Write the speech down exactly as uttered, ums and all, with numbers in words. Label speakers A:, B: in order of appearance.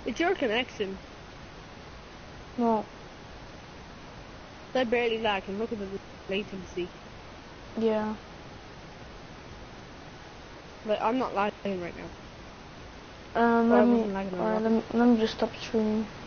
A: It's your connection.
B: No.
A: I barely lag and look at the latency.
B: Yeah.
A: Like, I'm not lagging right now.
B: Um,
A: Or I
B: let me,
A: wasn't lagging a
B: alright,
A: lot.
B: let me, let me just stop streaming.